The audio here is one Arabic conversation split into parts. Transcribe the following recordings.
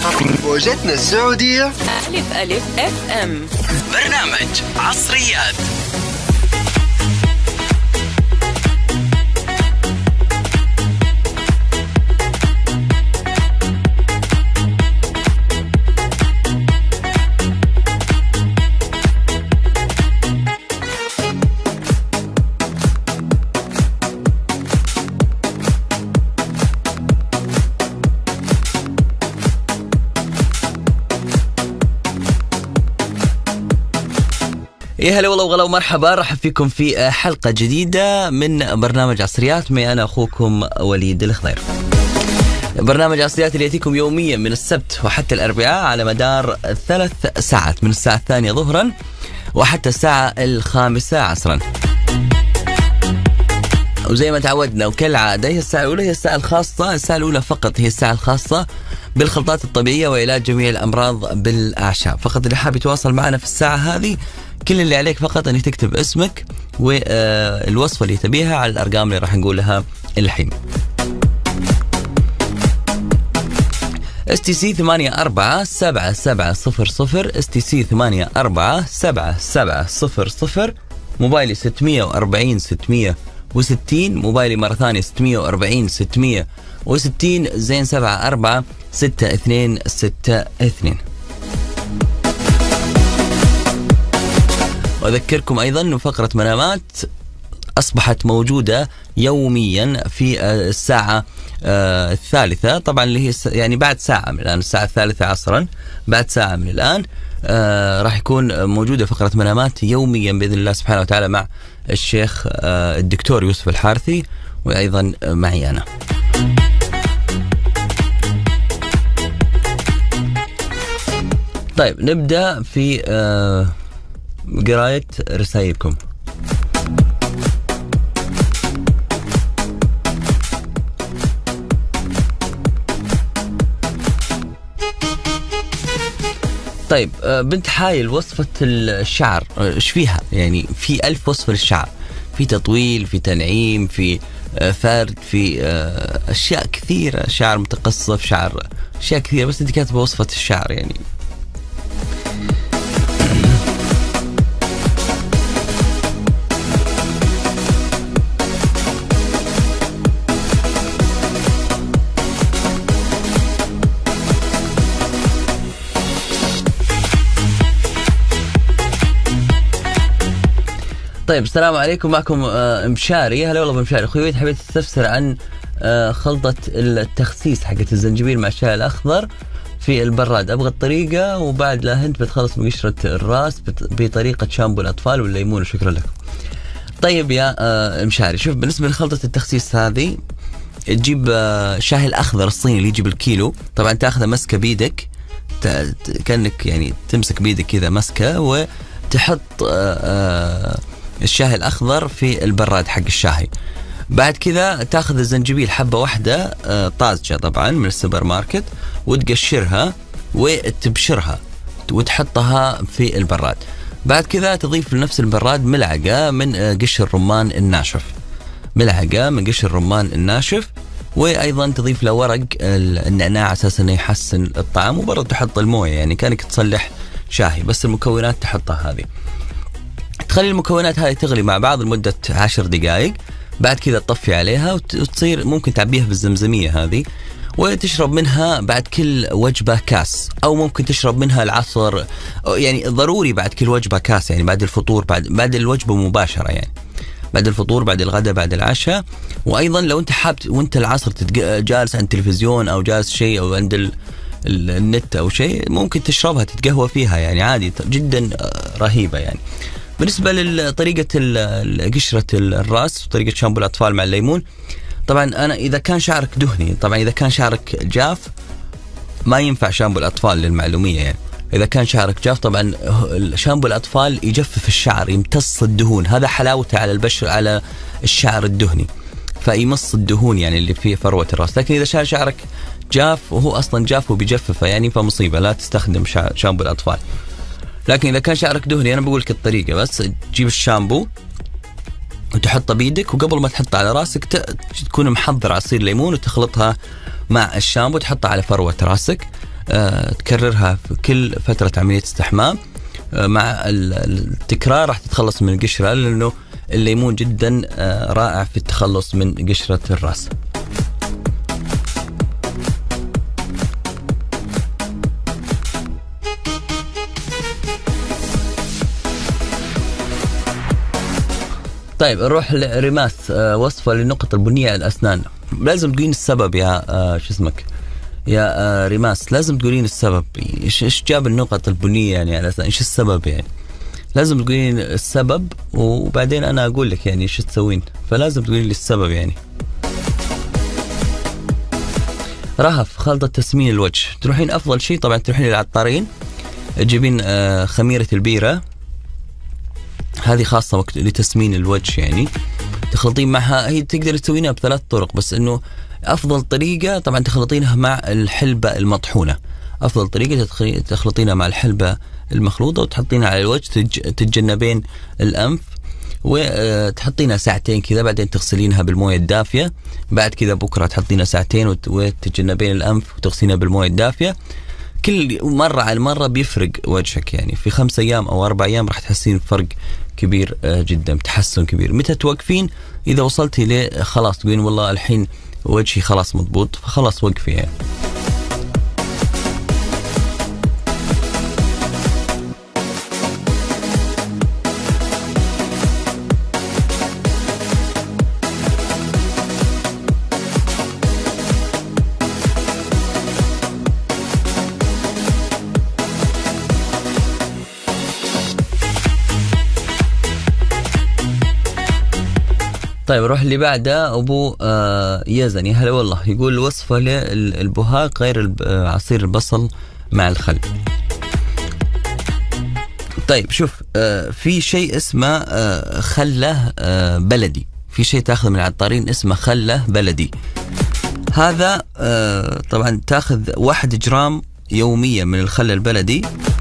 موجتنا السعودية ألف ألف اف ام. برنامج عصريات. يا هلا والله وغلا ومرحبا، رحب فيكم في حلقة جديدة من برنامج عصريات. معي أنا أخوكم وليد الخضير. برنامج عصريات اللي يأتيكم يوميا من السبت وحتى الأربعاء على مدار 3 ساعات، من الساعة 2 ظهرا وحتى الساعة 5 عصرا. وزي ما تعودنا وكالعادة هي الساعة الأولى هي الساعة الخاصة، الساعة الأولى فقط هي الساعة الخاصة بالخلطات الطبيعية وعلاج جميع الأمراض بالأعشاب. فقط اللي حاب يتواصل معنا في الساعة هذه كل اللي عليك فقط أنك تكتب اسمك والوصفة اللي تبيها على الأرقام اللي راح نقولها الحين. STC 847700 STC 847700. موبايلي 640 660. موبايلي مرة ثانية 640 660 زين 74 6262. وأذكركم أيضا أن فقرة منامات أصبحت موجودة يوميا في الساعة 3، طبعا اللي هي يعني بعد ساعة من الآن، الساعة 3 عصرا بعد ساعة من الآن راح يكون موجودة فقرة منامات يوميا بإذن الله سبحانه وتعالى مع الشيخ الدكتور يوسف الحارثي وأيضا معي أنا. طيب نبدأ في قراية رسائلكم. طيب بنت حايل وصفة الشعر ايش فيها؟ يعني في 1000 وصفة للشعر، في تطويل، في تنعيم، في فرد، في اشياء كثيرة، شعر متقصف، شعر اشياء كثيرة، بس انت كاتبة وصفة الشعر يعني. طيب السلام عليكم، معكم مشاري. هلا والله بمشاري. اخوي حبيت تستفسر عن خلطة التخسيس حقت الزنجبيل مع الشاي الأخضر في البراد. أبغى الطريقة وبعد لا أنت بتخلص من قشرة الراس بطريقة شامبو الأطفال والليمون. وشكرا لكم. طيب يا مشاري، شوف بالنسبة لخلطة التخسيس هذه تجيب شاي الأخضر الصيني اللي يجي بالكيلو. طبعا تأخذه مسكة بيدك كأنك يعني تمسك بيدك كذا مسكة، وتحط الشاي الأخضر في البراد حق الشاي. بعد كذا تاخذ الزنجبيل حبة واحدة طازجة طبعا من السوبر ماركت، وتقشرها وتبشرها وتحطها في البراد. بعد كذا تضيف لنفس البراد ملعقة من قشر الرمان الناشف، ملعقة من قشر الرمان الناشف، وأيضا تضيف له ورق النعناع أساسا أنه يحسن الطعم، وبرضه تحط الموية يعني كأنك تصلح شاهي، بس المكونات تحطها هذه. تخلي المكونات هذه تغلي مع بعض لمدة 10 دقائق. بعد كذا تطفي عليها وتصير ممكن تعبيها بالزمزمية هذه، وتشرب منها بعد كل وجبة كاس، أو ممكن تشرب منها العصر، يعني ضروري بعد كل وجبة كاس، يعني بعد الفطور، بعد الوجبة مباشرة، يعني بعد الفطور، بعد الغداء، بعد العشاء. وأيضا لو أنت حاب وأنت العصر جالس عند التلفزيون أو جالس شيء أو عند النت أو شيء، ممكن تشربها تتقهوى فيها، يعني عادي جدا رهيبة يعني. بالنسبة لطريقة قشرة الرأس وطريقة شامبو الأطفال مع الليمون، طبعا أنا إذا كان شعرك دهني، طبعا إذا كان شعرك جاف ما ينفع شامبو الأطفال للمعلومية يعني. إذا كان شعرك جاف طبعا شامبو الأطفال يجفف الشعر، يمتص الدهون، هذا حلاوته على البشر، على الشعر الدهني، فيمص الدهون يعني اللي فيه فروة الرأس. لكن إذا شعرك جاف وهو أصلا جاف وبيجففه يعني فمصيبة، لا تستخدم شامبو الأطفال. لكن إذا كان شعرك دهني أنا بقول لك الطريقة، بس تجيب الشامبو وتحطه بيدك، وقبل ما تحطه على راسك تكون محضر عصير ليمون وتخلطها مع الشامبو، تحطها على فروة راسك. تكررها في كل فترة عملية استحمام. مع التكرار راح تتخلص من القشرة، لأنه الليمون جدا رائع في التخلص من قشرة الرأس. طيب نروح لريماس، وصفة للنقط البنية على الأسنان. لازم تقولين السبب يا شو اسمك يا ريماس، لازم تقولين السبب. ايش جاب النقط البنية يعني على الأسنان؟ ايش السبب يعني؟ لازم تقولين السبب وبعدين أنا أقول لك يعني ايش تسوين، فلازم تقولين لي السبب يعني. رهف، خلطة تسمين الوجه. تروحين أفضل شيء طبعا تروحين للعطارين، تجيبين خميرة البيرة، هذه خاصة لتسمين الوجه يعني. تخلطين معها، هي تقدر تسوينها بثلاث طرق، بس انه افضل طريقة طبعا تخلطينها مع الحلبة المطحونة. افضل طريقة تخلطينها مع الحلبة المخلوطة وتحطينها على الوجه، تتجنبين الانف، وتحطينها ساعتين كذا، بعدين تغسلينها بالموية الدافية. بعد كذا بكرة تحطينها ساعتين وتتجنبين الانف وتغسلينها بالموية الدافية. كل مرة على مرة بيفرق وجهك يعني، في 5 أيام أو 4 أيام راح تحسين فرق كبير جدا، تحسن كبير. متى توقفين؟ إذا وصلتي خلاص تقولين والله الحين وجهي خلاص مضبوط، فخلاص وقفي يعني. طيب روح اللي بعده أبو يزن، يا هلا والله. يقول وصفة للبهاق غير عصير البصل مع الخل. طيب شوف، في شيء اسمه خله بلدي، في شيء تاخذ من العطارين اسمه خله بلدي. هذا طبعا تاخذ 1 جرام يوميا من الخل البلدي،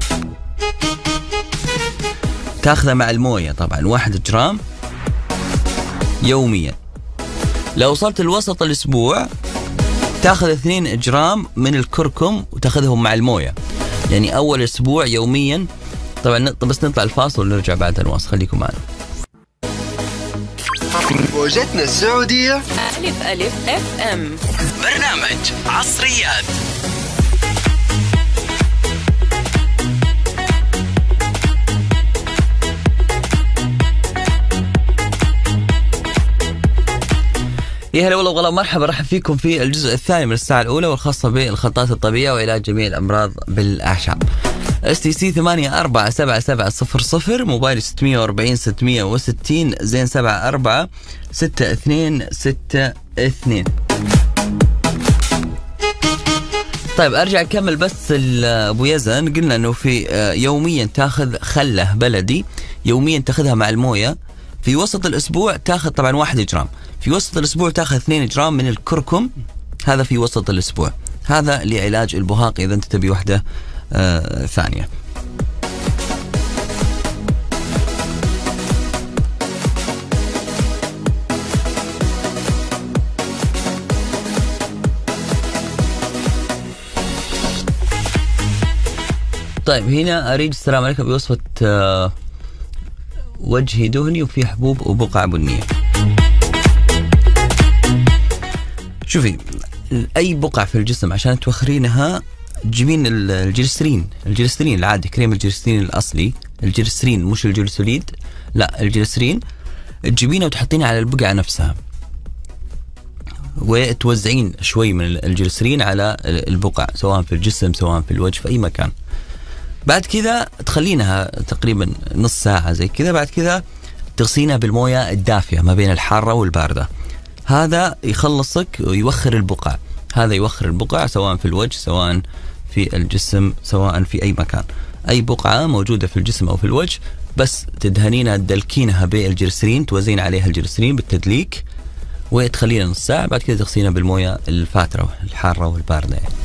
تاخذه مع الموية طبعا 1 جرام يوميا. لو وصلت الوسط الأسبوع تاخذ 2 جرام من الكركم وتاخذهم مع الموية، يعني أول أسبوع يوميا. طبعا بس نطلع الفاصل ونرجع بعد الوصل، خليكم معنا. موجتنا السعودية ألف اف ام، برنامج عصريات. يا هلا والله مرحبا، رحب فيكم في الجزء الثاني من الساعة الأولى والخاصة بالخلطات الطبيعية وعلاج جميع الأمراض بالأعشاب. STC 847700، موبايل 640 660 زين 74 6262. طيب أرجع أكمل بس أبو يزن. قلنا أنه في يوميا تاخذ خله بلدي، يوميا تاخذها مع الموية. في وسط الأسبوع تاخذ طبعا 1 جرام، في وسط الأسبوع تاخذ 2 جرام من الكركم، هذا في وسط الأسبوع. هذا لعلاج البهاق إذا أنت تبي وحدة ثانية. طيب هنا أريد السلام عليكم بوصفة وجهي دهني وفي حبوب وبقع بنية. شوفي، أي بقع في الجسم عشان توخرينها تجيبين الجليسرين العادي، كريم الجليسرين الأصلي، الجليسرين مش الجليسوليد، لا الجليسرين، تجيبينه وتحطينه على البقعة نفسها، وتوزعين شوي من الجليسرين على البقع سواء في الجسم سواء في الوجه في أي مكان. بعد كذا تخلينها تقريبا نص ساعة زي كذا، بعد كذا تغسينها بالموية الدافية ما بين الحارة والباردة. هذا يخلصك ويوخر البقع، هذا يوخر البقع سواء في الوجه سواء في الجسم سواء في أي مكان. أي بقعة موجودة في الجسم أو في الوجه بس تدهنينها تدلكينها بالجليسرين، توزين عليها الجليسرين بالتدليك وتخلينها نص ساعة، بعد كذا تغسينها بالموية الفاترة الحارة والباردة يعني.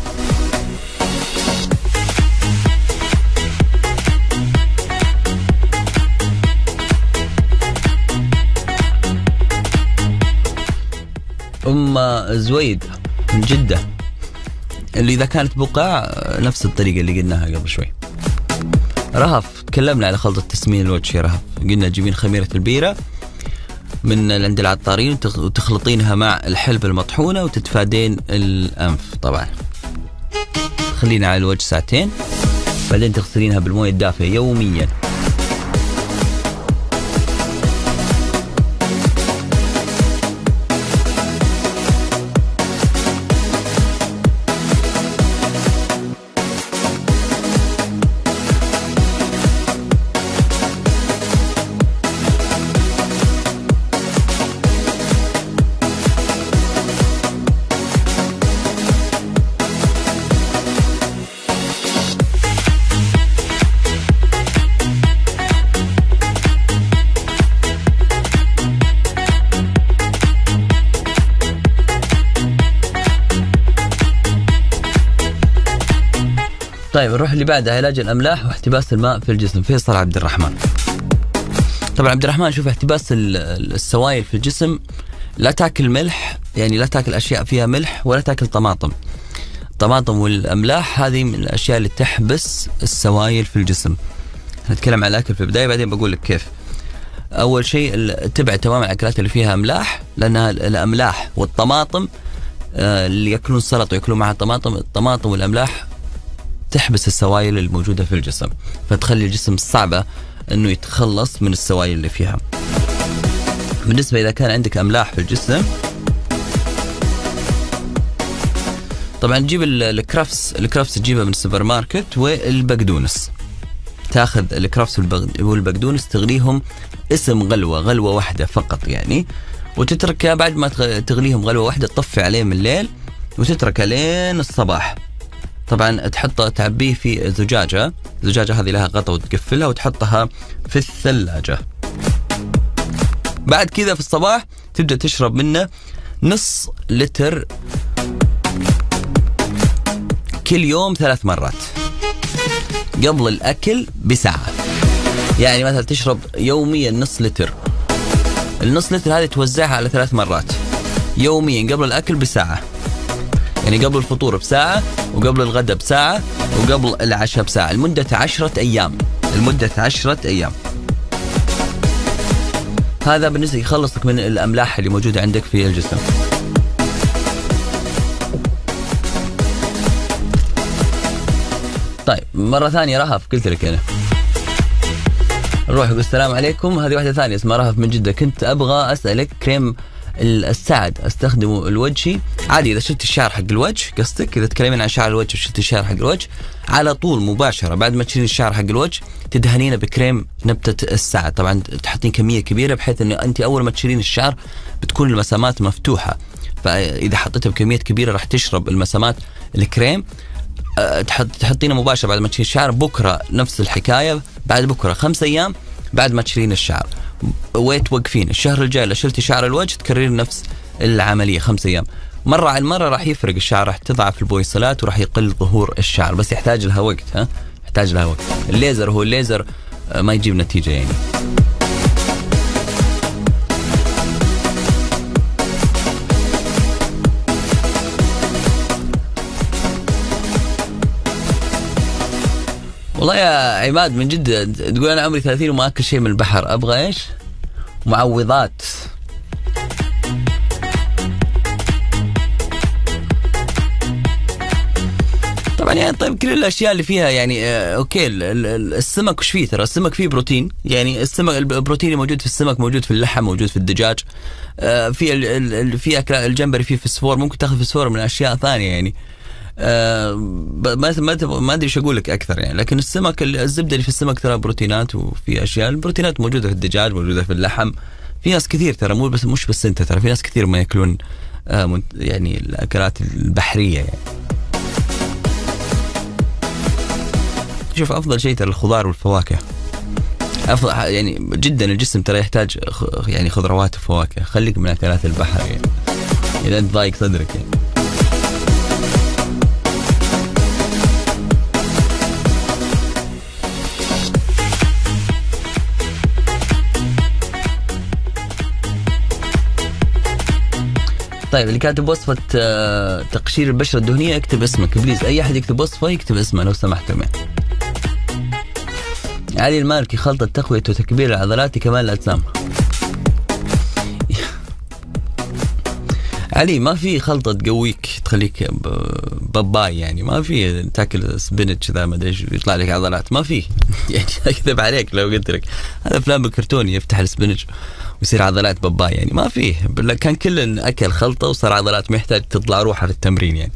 زويد من جدة اللي إذا كانت بقع نفس الطريقة اللي قلناها قبل شوي. رهف تكلمنا على خلطة تسمين الوجه يا رهف، قلنا تجيبين خميرة البيرة من عند العطارين وتخلطينها مع الحلبة المطحونة وتتفادين الأنف. طبعا خلينا على الوجه ساعتين، بعدين تغسلينها بالموية الدافئة يوميا. طيب نروح اللي بعدها، علاج الأملاح واحتباس الماء في الجسم. فيصل عبد الرحمن. طبعا عبد الرحمن، شوف احتباس السوائل في الجسم، لا تاكل ملح، يعني لا تاكل أشياء فيها ملح ولا تاكل طماطم. الطماطم والأملاح هذه من الأشياء اللي تحبس السوائل في الجسم. هنتكلم عن الأكل في البداية بعدين بقول لك كيف. أول شيء تبعد تماما الأكلات اللي فيها أملاح، لأنها الأملاح والطماطم اللي يأكلون سلطة ويأكلون معها الطماطم والأملاح تحبس السوائل الموجودة في الجسم، فتخلي الجسم صعبة أنه يتخلص من السوائل اللي فيها. بالنسبة إذا كان عندك أملاح في الجسم، طبعا تجيب الكرفس تجيبها من السوبر ماركت، والبقدونس. تاخذ الكرفس والبقدونس تغليهم اسم غلوة واحدة فقط يعني، وتتركها بعد ما تغليهم غلوة واحدة تطفي عليه من الليل وتتركها لين الصباح. طبعا تعبيه في زجاجة هذه لها غطاء وتقفلها وتحطها في الثلاجة. بعد كذا في الصباح تبدأ تشرب منه نص لتر كل يوم 3 مرات قبل الأكل بساعة. يعني مثلا تشرب يوميا نص لتر، النص لتر هذه توزعها على 3 مرات يوميا قبل الأكل بساعة، يعني قبل الفطور بساعة وقبل الغداء بساعة وقبل العشاء بساعة، لمدة 10 أيام. هذا بالنسبة يخلصك من الأملاح اللي موجودة عندك في الجسم. طيب مرة ثانية رهف، قلت لك أنا نروح يقول السلام عليكم، هذه واحدة ثانية اسمها رهف من جدة، كنت أبغى أسألك كريم السعد استخدمه الوجهي عادي. اذا شلت الشعر حق الوجه، قصدك اذا تكلمين عن شعر الوجه وشلت الشعر حق الوجه، على طول مباشره بعد ما تشيلين الشعر حق الوجه تدهنينه بكريم نبته السعد. طبعا تحطين كميه كبيره بحيث انه انت اول ما تشيلين الشعر بتكون المسامات مفتوحه، فاذا حطيتها بكميه كبيره راح تشرب المسامات الكريم. تحطينه مباشره بعد ما تشيلين الشعر. بكره نفس الحكايه، بعد بكره 5 أيام بعد ما تشيلين الشعر، وتوقفين. الشهر الجاي لو شلتي شعر الوجه تكررين نفس العملية 5 أيام. مرة عن مرة راح يفرق الشعر، راح تضعف البويصلات وراح يقل ظهور الشعر، بس يحتاج لها وقت. يحتاج لها وقت. الليزر هو الليزر ما يجيب نتيجة يعني. والله يا عماد من جد تقول أنا عمري 30 وما أكل شيء من البحر، أبغى إيش؟ معوضات. طبعا يعني طيب كل الاشياء اللي فيها يعني اوكي. السمك وش فيه؟ ترى السمك فيه بروتين، يعني السمك البروتين موجود في السمك، موجود في اللحم، موجود في الدجاج. في اكل الجمبري فيه فسفور، ممكن تاخذ فسفور من اشياء ثانيه يعني. ما ادري ايش اقول لك اكثر يعني. لكن السمك الزبده اللي في السمك ترى بروتينات، وفي اشياء البروتينات موجوده في الدجاج، موجوده في اللحم. في ناس كثير ترى مش بس انت، ترى في ناس كثير ما ياكلون يعني الاكلات البحريه يعني. شوف افضل شيء ترى الخضار والفواكه، افضل يعني جدا. الجسم ترى يحتاج يعني خضروات وفواكه. خليك من اكلات البحر يعني اذا انت ضايق صدرك يعني. طيب اللي كاتب وصفة تقشير البشرة الدهنية اكتب اسمك بليز. أي أحد يكتب وصفة يكتب اسمه لو سمحتم. علي المالكي خلطة تقوية وتكبير العضلات لكمال الأجسام. علي ما في خلطة تقويك تخليك باباي يعني، ما في تاكل سبينتش ذا ما ادري ايش يطلع لك عضلات، ما في يعني اكذب عليك لو قلت لك هذا افلام الكرتون يفتح السبينتش ويصير عضلات باباي يعني، ما في. كان كل اكل خلطة وصار عضلات، ما يحتاج تطلع روحه في التمرين يعني.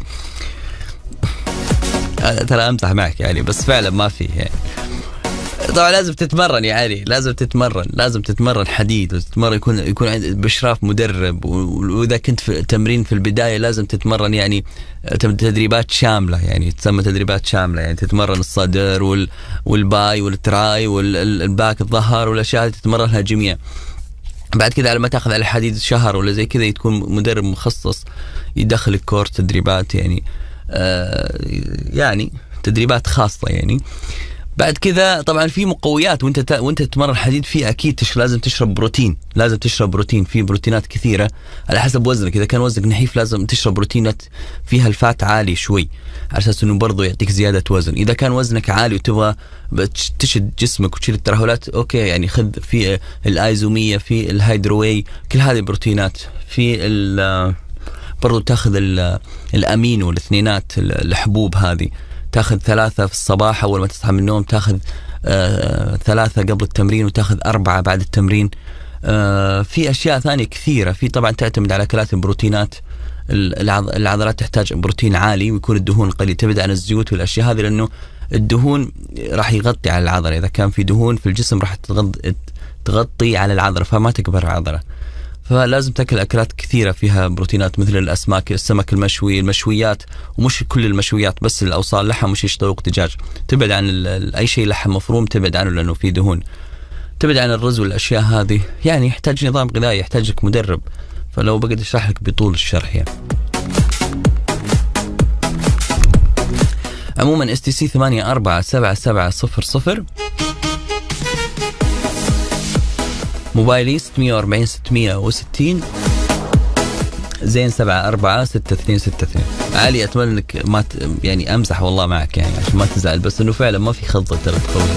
ترى امزح معك يعني، بس فعلا ما في يعني. طبعا لازم تتمرن يا علي، لازم تتمرن حديد، وتتمرن يكون عندك بإشراف مدرب، واذا كنت في تمرين في البدايه لازم تتمرن يعني تدريبات شامله، يعني تسمى تدريبات شامله، يعني تتمرن الصدر والباي والتراي والباك الظهر والاشياء هذه تتمرنها جميع. بعد كذا على ما تاخذ على الحديد شهر ولا زي كذا تكون مدرب مخصص يدخلك كورس تدريبات يعني يعني تدريبات خاصه يعني. بعد كذا طبعا في مقويات وانت تتمرن حديد، في اكيد لازم تشرب بروتين، في بروتينات كثيره على حسب وزنك. اذا كان وزنك نحيف لازم تشرب بروتينات فيها الفات عالي شوي على اساس انه برضه يعطيك زياده وزن. اذا كان وزنك عالي وتبغى تشد جسمك وتشيل الترهلات، اوكي يعني خذ في الايزوميه، في الهيدروي، كل هذه بروتينات. في برضه تاخذ الامينو الاثنينات الحبوب هذه، تاخذ 3 في الصباح أول ما تصحى من النوم، تاخذ 3 قبل التمرين، وتاخذ 4 بعد التمرين. في أشياء ثانية كثيرة. في طبعا تعتمد على أكلات البروتينات. العضلات تحتاج بروتين عالي ويكون الدهون قليل، تبعد عن الزيوت والأشياء هذه، لأنه الدهون راح يغطي على العضلة. إذا كان في دهون في الجسم راح تغطي على العضلة فما تكبر العضلة. فلازم تاكل اكلات كثيره فيها بروتينات مثل الاسماك، السمك المشوي، المشويات، ومش كل المشويات بس الاوصال، لحم وشيش طاووق دجاج. تبعد عن اي شيء لحم مفروم، تبعد عنه لانه فيه دهون. تبعد عن الرز والاشياء هذه، يعني يحتاج نظام غذائي، يحتاج لك مدرب. فلو بقدر اشرح لك بطول الشرح يعني. عموما STC 847700، موبايلي 640 660 زين 746262. علي اتمنى انك ما يعني امزح والله معك يعني عشان ما تزعل، بس انه فعلا ما في خلطه ترى تقوي.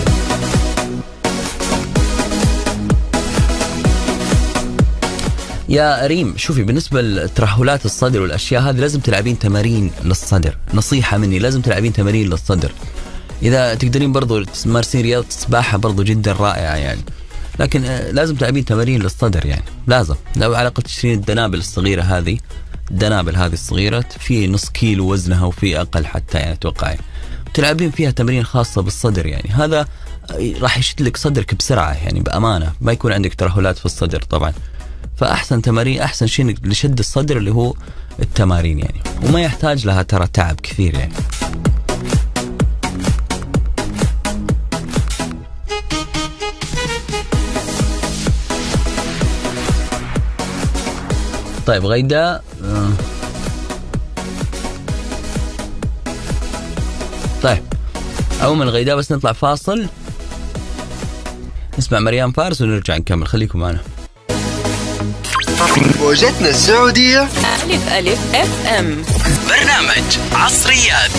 يا ريم شوفي، بالنسبه لترهلات الصدر والاشياء هذه لازم تلعبين تمارين للصدر. نصيحه مني، لازم تلعبين تمارين للصدر. اذا تقدرين برضو تمارسين رياضه السباحه برضو جدا رائعه يعني، لكن لازم تلعبين تمارين للصدر يعني. لازم لو على الاقل تشترين الدنابل الصغيره هذه، الدنابل هذه الصغيره في نص كيلو وزنها وفي اقل حتى يعني اتوقع، تلعبين فيها تمارين خاصه بالصدر يعني. هذا راح يشد لك صدرك بسرعه يعني، بامانه ما يكون عندك ترهلات في الصدر طبعا. فاحسن تمارين، احسن شيء لشد الصدر اللي هو التمارين يعني، وما يحتاج لها ترى تعب كثير يعني. طيب غيداء، طيب عموما غيداء بس نطلع فاصل نسمع مريم فارس ونرجع نكمل، خليكم معنا. موجتنا السعودية ألف FM، برنامج عصريات.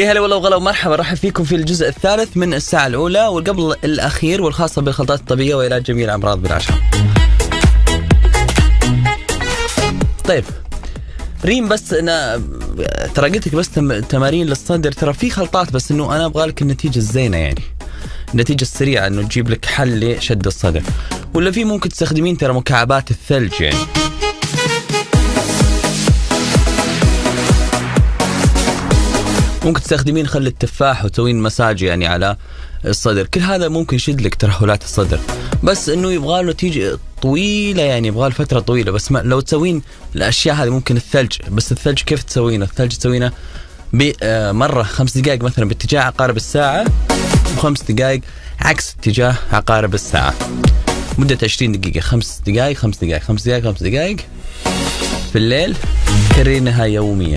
يا هلا والله وغلا ومرحبا، رحب فيكم في الجزء الثالث من الساعة الأولى والقبل الأخير والخاصة بالخلطات الطبية وعلاج جميع الأمراض بالعشاء. طيب ريم، بس أنا ترى قلت لك بس تمارين للصدر، ترى في خلطات بس إنه أنا أبغى لك النتيجة الزينة، يعني النتيجة السريعة، إنه تجيب لك حل لشد الصدر. ولا في ممكن تستخدمين ترى مكعبات الثلج، يعني ممكن تستخدمين خل التفاح وتسوين مساج يعني على الصدر. كل هذا ممكن يشد لك ترهلات الصدر، بس انه يبغى له نتيجة طويلة، يعني يبغى له فترة طويلة. بس لو تسوين الاشياء هذه ممكن الثلج، بس الثلج كيف تسوينه؟ الثلج تسوينه بمرة 5 دقائق مثلا باتجاه عقارب الساعة، و5 دقائق عكس اتجاه عقارب الساعة، مدة 20 دقيقة. 5 دقائق 5 دقائق 5 دقائق 5 دقائق في الليل، كررينها يوميا.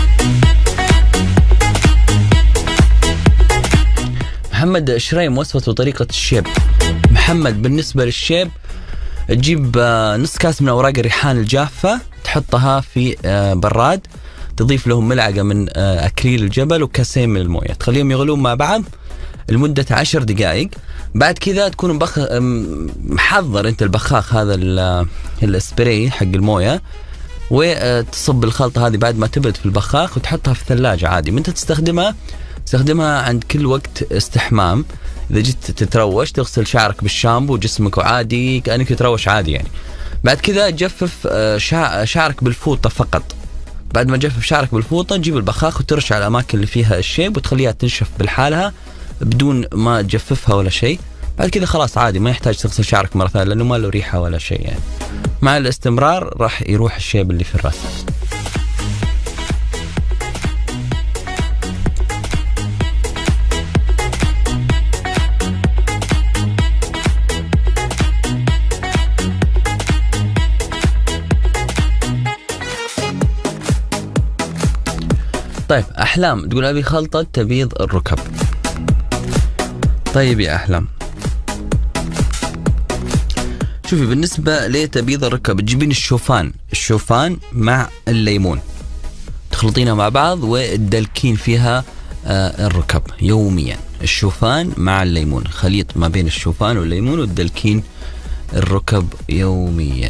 محمد شريم وصفته طريقة الشيب. محمد بالنسبة للشيب تجيب نص كاس من أوراق الريحان الجافة، تحطها في براد، تضيف لهم ملعقة من أكليل الجبل وكاسين من الموية، تخليهم يغلون مع بعض لمدة 10 دقائق. بعد كذا تكون محضر أنت البخاخ هذا الاسبراي حق الموية، وتصب الخلطة هذه بعد ما تبرد في البخاخ وتحطها في الثلاجة عادي. من تستخدمها عند كل وقت استحمام. إذا جيت تتروش تغسل شعرك بالشامبو جسمك وعادي كأنك تتروش عادي يعني. بعد كذا تجفف شعرك بالفوطة فقط. بعد ما تجفف شعرك بالفوطة تجيب البخاخ وترش على الأماكن اللي فيها الشيب وتخليها تنشف بالحالها بدون ما تجففها ولا شيء. بعد كذا خلاص عادي، ما يحتاج تغسل شعرك مرة ثانية لأنه ما له ريحة ولا شيء يعني. مع الاستمرار راح يروح الشيب اللي في الرأس. طيب أحلام تقول أبي خلطة تبيض الركب. طيب يا أحلام، شوفي بالنسبة لتبيض الركب تجيبين الشوفان مع الليمون، تخلطينها مع بعض وتدلكين فيها الركب يوميا. الشوفان مع الليمون، خليط ما بين الشوفان والليمون وتدلكين الركب يوميا.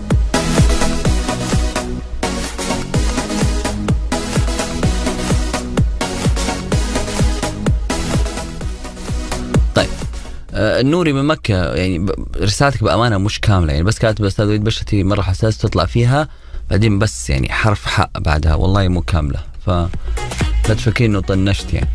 النوري من مكة، يعني رسالتك بأمانة مش كاملة، يعني بس كاتب أستاذ وليد بشرتي مرة حساس تطلع فيها بعدين بس يعني حرف حق بعدها، والله مو كاملة، فلا تفكرين إنه طنشت يعني.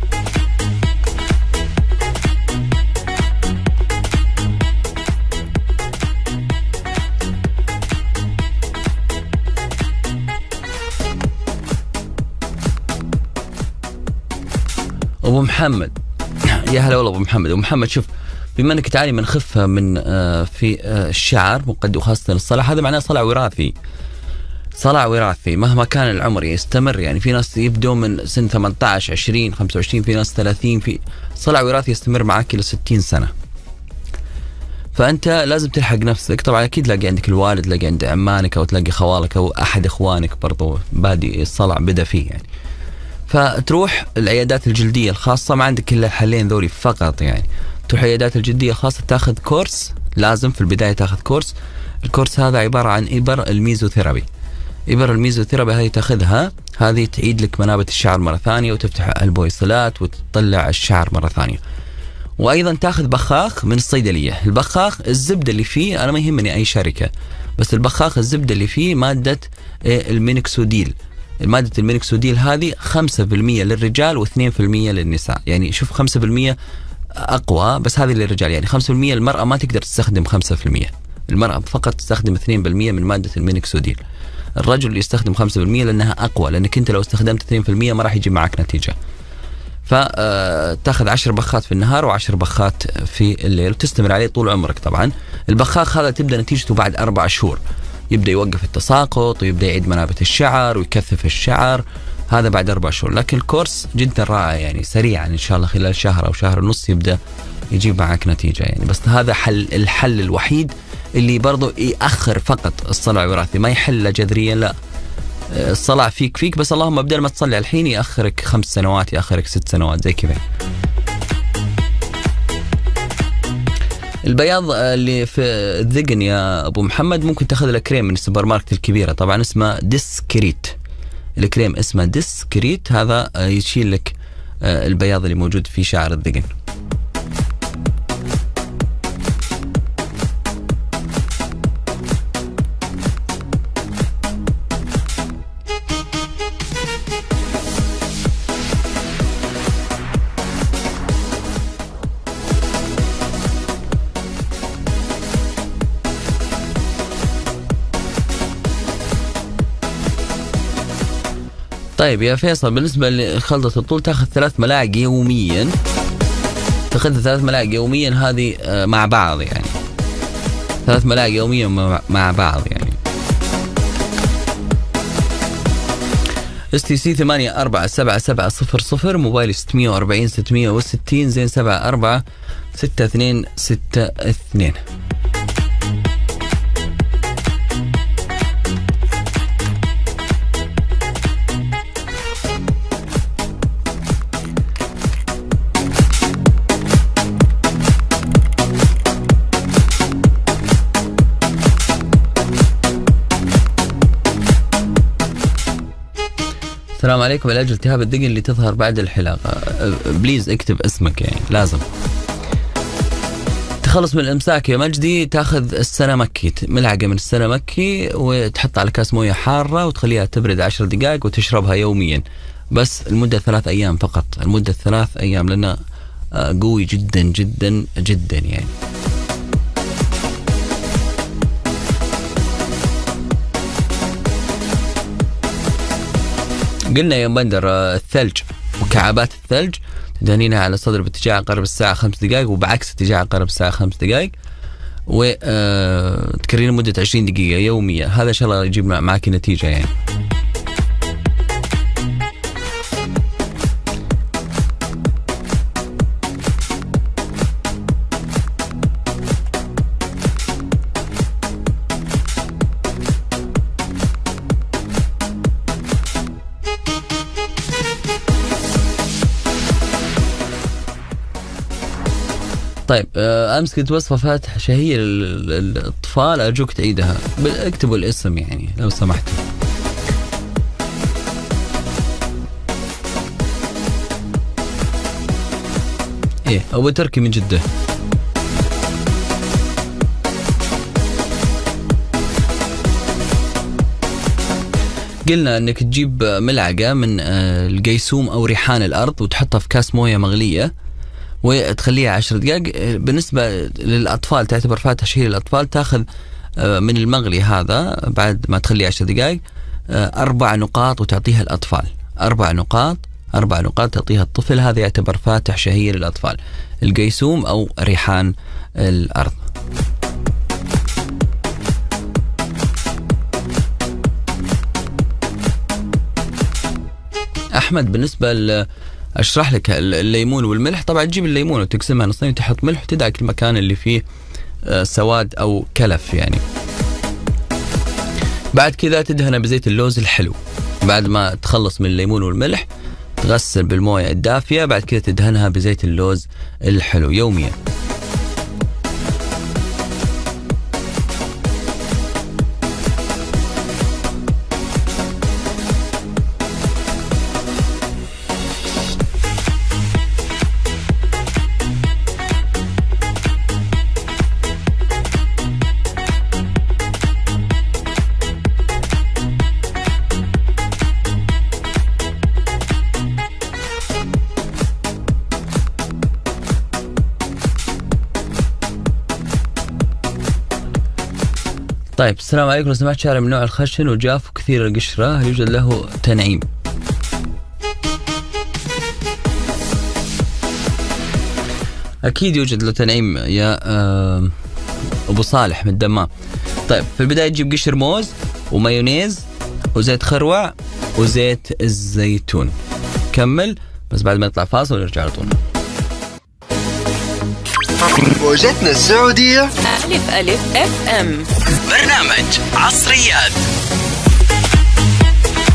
أبو محمد، يا هلا والله أبو محمد. أبو محمد شوف، بما انك تعاني من خفة من في الشعر وخاصة الصلع، هذا معناه صلع وراثي. صلع وراثي مهما كان العمر يستمر، يعني في ناس يبدو من سن 18 20 25، في ناس 30، في صلع وراثي يستمر معك إلى 60 سنة. فأنت لازم تلحق نفسك. طبعا أكيد تلاقي عندك الوالد، تلاقي عند عمانك أو تلاقي خوالك أو أحد إخوانك برضو بادي الصلع بدأ فيه يعني. فتروح العيادات الجلدية الخاصة، ما عندك إلا الحلين ذولي فقط يعني. تروح العيادات الجلدية الخاصة تاخذ كورس، لازم في البداية تاخذ كورس. الكورس هذا عبارة عن إبر الميزوثيرابي. إبر الميزوثيرابي هذه تاخذها، هذه تعيد لك منابت الشعر مرة ثانية وتفتح البويصلات وتطلع الشعر مرة ثانية. وأيضا تاخذ بخاخ من الصيدلية. البخاخ الزبدة اللي فيه، أنا ما يهمني أي شركة، بس البخاخ الزبدة اللي فيه مادة المينوكسوديل. المادة المينوكسوديل هذه 5% للرجال و2% للنساء. يعني شوف 5% أقوى، بس هذه للرجال. يعني 5% المرأة ما تقدر تستخدم 5%، المرأة فقط تستخدم 2% من مادة المينوكسوديل. الرجل يستخدم 5% لأنها أقوى، لأنك أنت لو استخدمت 2% ما راح يجي معك نتيجة. فتاخذ 10 بخات في النهار و10 بخات في الليل وتستمر عليه طول عمرك. طبعا البخاخ هذا تبدأ نتيجته بعد 4 شهور، يبدأ يوقف التساقط ويبدأ يعيد منابت الشعر ويكثف الشعر، هذا بعد 4 شهور. لكن الكورس جدا رائع، يعني سريعا إن شاء الله خلال شهر أو شهر ونص يبدأ يجيب معك نتيجة يعني. بس هذا الحل الوحيد اللي برضو يأخر فقط الصلع الوراثي، ما يحل جذريا، لا الصلع فيك بس اللهم بدل ما تصلي الحين يأخرك 5 سنوات، يأخرك 6 سنوات زي كذا. البياض اللي في الذقن يا أبو محمد ممكن تاخذ له كريم من السوبر ماركت الكبيرة، طبعا اسمه ديسكريت، الكريم اسمه ديسكريت، هذا يشيل لك البياض اللي موجود في شعر الذقن. طيب يا فيصل، بالنسبة لخلطة الطول تاخذ 3 ملاعق يوميا، تاخذ 3 ملاعق يوميا، هذه مع بعض يعني 3 ملاعق يوميا مع بعض يعني. STC 847700، موبايل 640 660 زين 74 6262. السلام عليكم، علاج التهاب الذقن اللي تظهر بعد الحلاقة، بليز اكتب اسمك يعني لازم. تخلص من الامساك يا مجدي، تاخذ السنة مكي، ملعقة من السنة مكي وتحط على كاس موية حارة وتخليها تبرد 10 دقائق وتشربها يوميا، بس المدة 3 أيام فقط، المدة 3 أيام، لأنه قوي جدا جدا جدا يعني. قلنا يا بندر الثلج وكعبات الثلج تدهنينها على الصدر باتجاه عقارب الساعة 5 دقائق وبعكس اتجاه عقارب الساعة 5 دقائق، وتكررين مدة 20 دقيقة يوميا، هذا إن شاء الله يجيب معك نتيجة يعني. طيب امس كنت وصفه فاتحه شهيه للاطفال، ارجوك تعيدها، اكتبوا الاسم يعني لو سمحتوا. ايه ابو تركي من جده. قلنا انك تجيب ملعقه من القيسوم او ريحان الارض وتحطها في كاس مويه مغليه وتخليها 10 دقائق. بالنسبة للأطفال تعتبر فاتحة شهية للأطفال، تاخذ من المغلي هذا بعد ما تخليه 10 دقائق 4 نقاط وتعطيها الأطفال، 4 نقاط تعطيها الطفل، هذا يعتبر فاتح شهية للأطفال، القيسوم أو ريحان الأرض. أحمد، بالنسبة اشرح لك الليمون والملح، طبعا تجيب الليمون وتقسمها نصين وتحط ملح وتدعك المكان اللي فيه سواد او كلف يعني. بعد كذا تدهنه بزيت اللوز الحلو، بعد ما تخلص من الليمون والملح تغسل بالمويه الدافيه، بعد كذا تدهنها بزيت اللوز الحلو يوميا. طيب السلام عليكم، لو سمحت شعري من نوع الخشن وجاف وكثير القشرة، هل يوجد له تنعيم؟ أكيد يوجد له تنعيم يا أبو صالح من الدمام. طيب في البداية تجيب قشر موز ومايونيز وزيت خروع وزيت الزيتون، كمل بس بعد ما يطلع فاصل ونرجع على طول. موجتنا السعودية ألف أف أم، برنامج عصريات.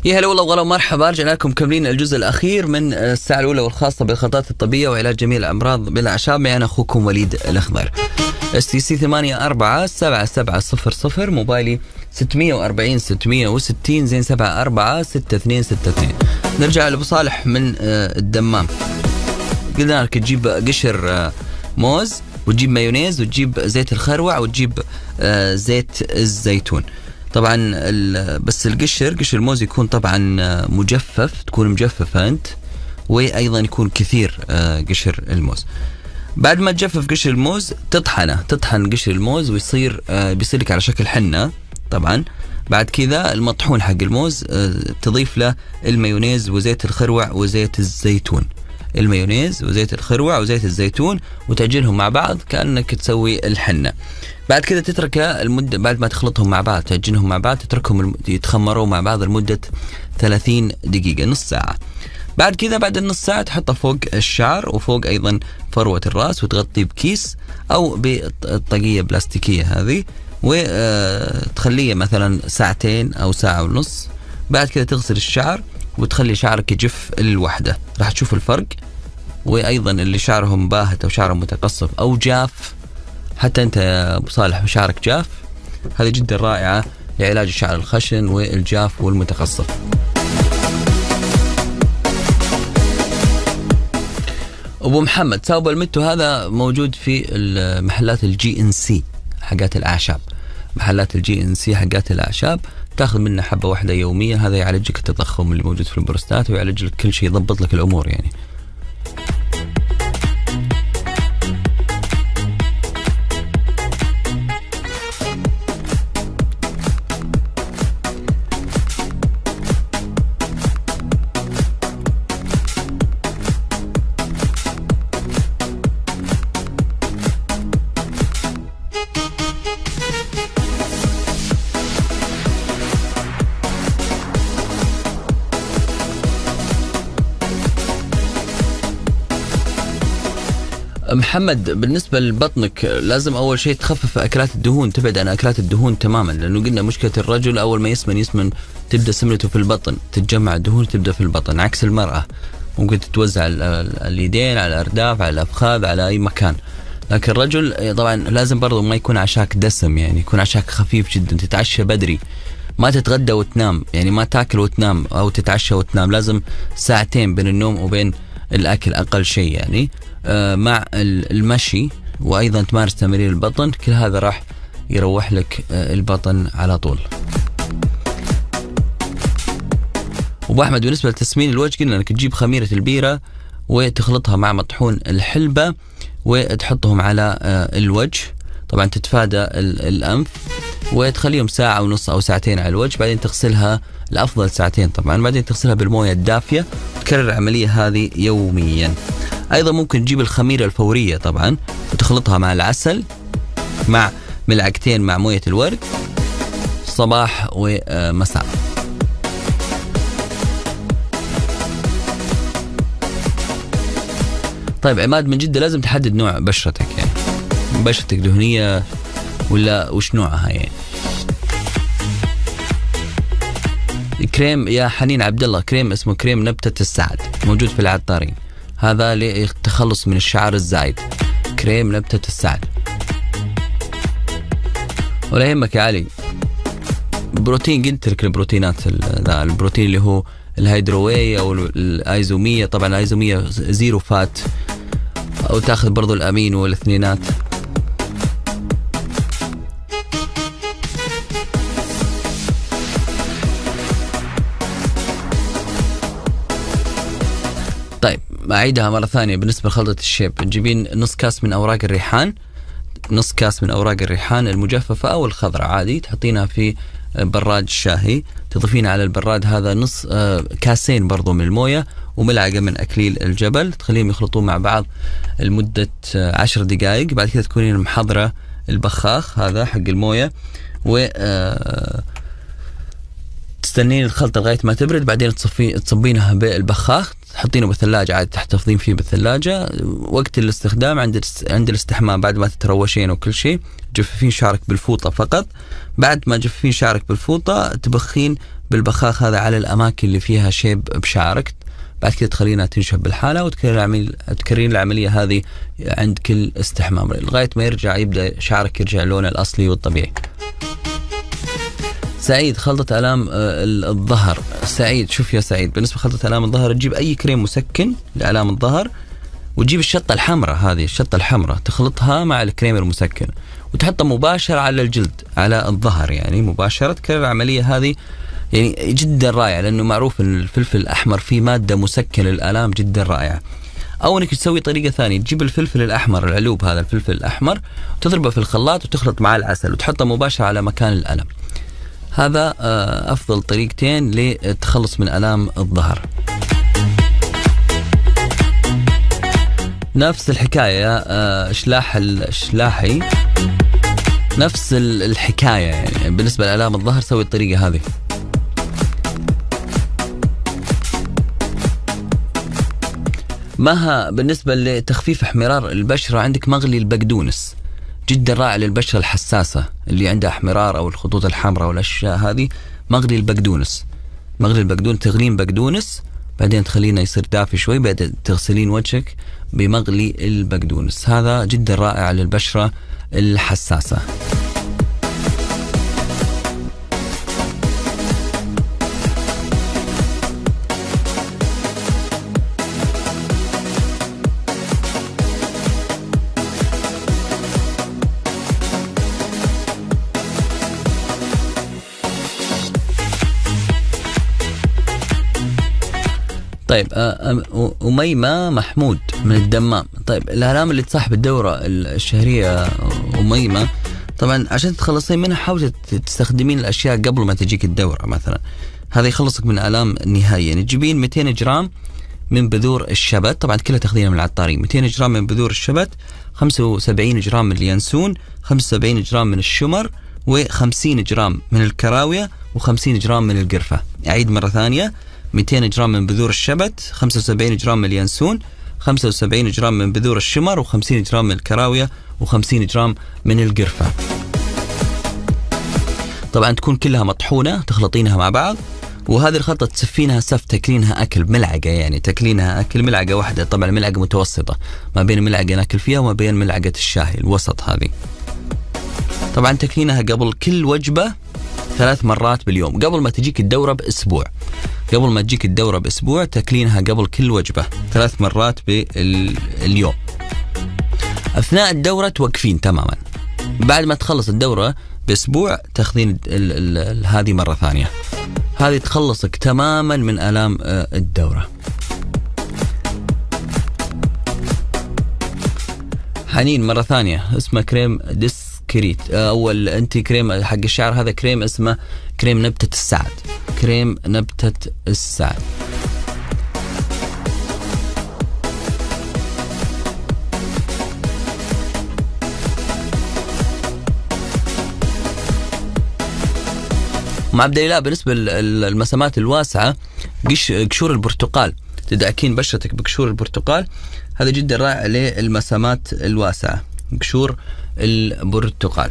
يا هلا والله وغلا ومرحبا، رجعنا لكم كملين الجزء الأخير من الساعة الأولى والخاصة بالخلطات الطبية وعلاج جميع الأمراض بالأعشاب. معي أنا أخوكم وليد الأخضر. STC 844700، موبايلي 640 660 زين 74 6262. نرجع لأبو صالح من الدمام. قلنا لك تجيب قشر موز وتجيب مايونيز وتجيب زيت الخروع وتجيب زيت الزيتون. طبعا بس قشر الموز يكون طبعا مجفف، تكون مجففة أنت، وأيضا يكون كثير قشر الموز. بعد ما تجفف قشر الموز تطحن قشر الموز ويصير بيصير لك على شكل حنة. طبعا بعد كذا المطحون حق الموز تضيف له المايونيز وزيت الخروع وزيت الزيتون، المايونيز وزيت الخروع وزيت الزيتون، وتعجنهم مع بعض كأنك تسوي الحنة. بعد كذا تتركها المدة، بعد ما تخلطهم مع بعض تعجنهم مع بعض، تتركهم يتخمروا مع بعض لمدة 30 دقيقة، نص ساعة. بعد كذا بعد النص ساعة تحطها فوق الشعر وفوق أيضا فروة الرأس، وتغطيه بكيس أو بطاقية بلاستيكية هذه، وتخليه مثلا ساعتين أو ساعة ونص. بعد كذا تغسل الشعر وتخلي شعرك يجف الوحدة، راح تشوف الفرق. وأيضا اللي شعرهم باهت أو شعرهم متقصف أو جاف، حتى أنت يا أبو صالح شعرك جاف، هذه جدا رائعة لعلاج الشعر الخشن والجاف والمتقصف. أبو محمد ساوب المتو هذا موجود في المحلات الGNC حقات الأعشاب، محلات الGNC حقات الأعشاب، تاخذ منه حبة واحدة يوميا. هذا يعالجك التضخم اللي موجود في البروستات ويعالج لك كل شيء، يضبط لك الأمور يعني. محمد بالنسبة لبطنك لازم أول شيء تخفف أكلات الدهون، تبعد عن أكلات الدهون تماما، لأنه قلنا مشكلة الرجل أول ما يسمن تبدأ سمنته في البطن، تتجمع الدهون تبدأ في البطن، عكس المرأة ممكن تتوزع اليدين على الأرداف على الأفخاذ على أي مكان. لكن الرجل طبعا لازم برضو ما يكون عشاك دسم، يعني يكون عشاك خفيف جدا، تتعشى بدري، ما تتغدى وتنام، يعني ما تاكل وتنام أو تتعشى وتنام، لازم ساعتين بين النوم وبين الأكل أقل شيء يعني، مع المشي، وأيضا تمارس تمارين البطن. كل هذا راح يروح لك البطن على طول. أبو أحمد بالنسبة لتسمين الوجه قلنا أنك تجيب خميرة البيرة وتخلطها مع مطحون الحلبة وتحطهم على الوجه، طبعا تتفادى الأنف، وتخليهم ساعة ونص أو ساعتين على الوجه. بعدين تغسلها، الأفضل ساعتين طبعا، بعدين تغسلها بالموية الدافية، تكرر العملية هذه يوميا. أيضا ممكن تجيب الخميرة الفورية طبعا وتخلطها مع العسل مع ملعقتين مع موية الورد صباح ومساء. طيب عماد من جدة لازم تحدد نوع بشرتك، يعني بشرتك دهنية ولا وش نوعها يعني. كريم يا حنين عبد الله، كريم اسمه كريم نبتة السعد، موجود في العطارين، هذا للتخلص من الشعر الزايد، كريم نبتة السعد. ولا يهمك يا علي، بروتين قلت لك البروتينات، البروتين اللي هو الهيدرووي او الايزومية، طبعا الايزومية زيرو فات، او تاخذ برضو الامين والاثنينات. طيب أعيدها مرة ثانية. بالنسبة لخلطة الشيب تجيبين نص كاس من أوراق الريحان، نص كاس من أوراق الريحان المجففة أو الخضراء عادي، تحطينها في براد شاهي، تضيفين على البراد هذا نص كاسين برضو من الموية وملعقة من أكليل الجبل، تخليهم يخلطون مع بعض لمدة 10 دقائق. بعد كده تكونين محضرة البخاخ هذا حق الموية و تستنين الخلطة لغاية ما تبرد، بعدين تصبينها بالبخاخ، تحطينه بالثلاجة عادي، تحتفظين فيه بالثلاجة. وقت الاستخدام عند الاستحمام بعد ما تتروشين وكل شيء، جففين شعرك بالفوطة فقط. بعد ما جففين شعرك بالفوطة تبخين بالبخاخ هذا على الأماكن اللي فيها شيب بشعرك. بعد كده تخلينها تنشف بالحالة وتكررين العملية هذه عند كل استحمام لغاية ما يبدأ شعرك يرجع لونه الأصلي والطبيعي. سعيد، خلطة آلام الظهر. سعيد، شوف يا سعيد، بالنسبة لخلطة آلام الظهر تجيب أي كريم مسكن لآلام الظهر، وتجيب الشطة الحمراء، هذه الشطة الحمراء تخلطها مع الكريم المسكن وتحطها مباشرة على الجلد على الظهر، يعني مباشرة. تكرر العملية هذه يعني جدا رائعة، لأنه معروف أن الفلفل الأحمر فيه مادة مسكنة للآلام جدا رائعة. أو أنك تسوي طريقة ثانية، تجيب الفلفل الأحمر، العلوب هذا الفلفل الأحمر، وتضربه في الخلاط وتخلط معاه العسل وتحطه مباشرة على مكان الألم. هذا أفضل طريقتين للتخلص من آلام الظهر. نفس الحكاية إشلاح الإشلاحي، نفس الحكاية يعني بالنسبة لآلام الظهر سوي الطريقة هذه. مها، بالنسبة لتخفيف احمرار البشرة عندك مغلي البقدونس، جدا رائع للبشرة الحساسة اللي عندها احمرار أو الخطوط الحمراء والأشياء هذه. مغلي البقدونس، تغلين بقدونس بعدين تخلينه يصير دافي شوي، بعدين تغسلين وجهك بمغلي البقدونس. هذا جدا رائع للبشرة الحساسة. طيب أميمة محمود من الدمام. طيب الآلام اللي تصاحب الدورة الشهرية أميمة، طبعا عشان تتخلصين منها حاولي تستخدمين الأشياء قبل ما تجيك الدورة. مثلا هذا يخلصك من آلام نهائيا. يعني تجيبين 200 جرام من بذور الشبت، طبعا كلها تاخذينها من العطارين. 200 جرام من بذور الشبت، 75 جرام من اليانسون، 75 جرام من الشمر، و50 جرام من الكراوية، و50 جرام من القرفة. أعيد مرة ثانية، 200 جرام من بذور الشبت، 75 جرام من اليانسون، 75 جرام من بذور الشمر، و50 جرام من الكراوية، و50 جرام من القرفة. طبعا تكون كلها مطحونة، تخلطينها مع بعض، وهذه الخلطة تسفينها سف، تاكلينها أكل ملعقة، يعني تاكلينها أكل ملعقة واحدة، طبعا ملعقة متوسطة، ما بين ملعقة ناكل فيها وما بين ملعقة الشاي الوسط هذه. طبعا تاكلينها قبل كل وجبة 3 مرات باليوم، قبل ما تجيك الدورة بأسبوع. قبل ما تجيك الدورة بأسبوع تاكلينها قبل كل وجبة 3 مرات باليوم. أثناء الدورة توقفين تماما. بعد ما تخلص الدورة بأسبوع تاخذين هذه مرة ثانية. هذه تخلصك تماما من آلام الدورة. حنين مرة ثانية، اسمه كريم ديسكريت. أول أنتي كريم حق الشعر، هذا كريم اسمه كريم نبتة السعد. كريم نبتة السعد. مع عبد الله بالنسبة للمسامات الواسعة، قشور البرتقال، تدعكين بشرتك بقشور البرتقال، هذا جدا رائع للمسامات الواسعة. قشور البرتقال.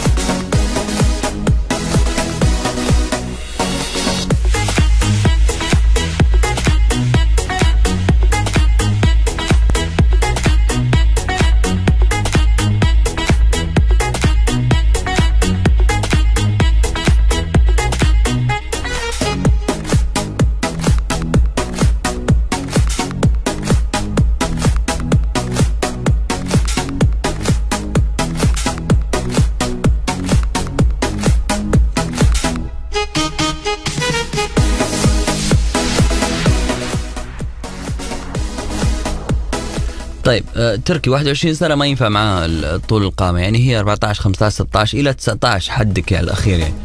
طيب تركي 21 سنة ما ينفع معاه طول القامة، يعني هي 14 15 16 إلى 19 حدك يعني الأخير يعني.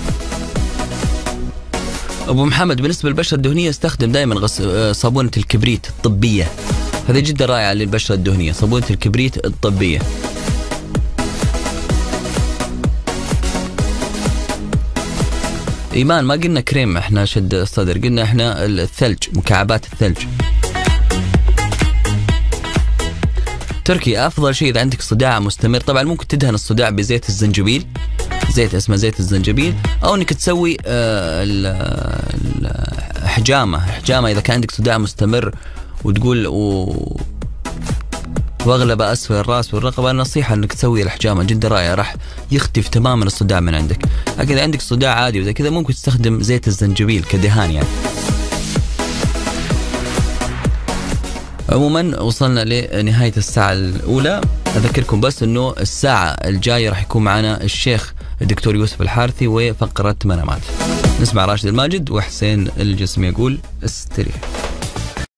أبو محمد بالنسبة للبشرة الدهنية استخدم دائما صابونة الكبريت الطبية، هذه جدا رائعة للبشرة الدهنية، صابونة الكبريت الطبية. إيمان ما قلنا كريم احنا شد الصدر، قلنا احنا الثلج، مكعبات الثلج. تركي أفضل شيء إذا عندك صداع مستمر، طبعا ممكن تدهن الصداع بزيت الزنجبيل. زيت اسمه زيت الزنجبيل، أو إنك تسوي حجامة إذا كان عندك صداع مستمر وتقول واغلب اسفل الراس والرقبه، نصيحه انك تسوي الحجامه جدا رائعه، راح يختفي تماما الصداع من عندك. لكن اذا عندك صداع عادي وزي كذا ممكن تستخدم زيت الزنجبيل كدهان يعني. عموما وصلنا لنهايه الساعه الاولى. اذكركم بس انه الساعه الجايه راح يكون معنا الشيخ الدكتور يوسف الحارثي وفقره منامات. نسمع راشد الماجد وحسين الجسمي يقول استريح.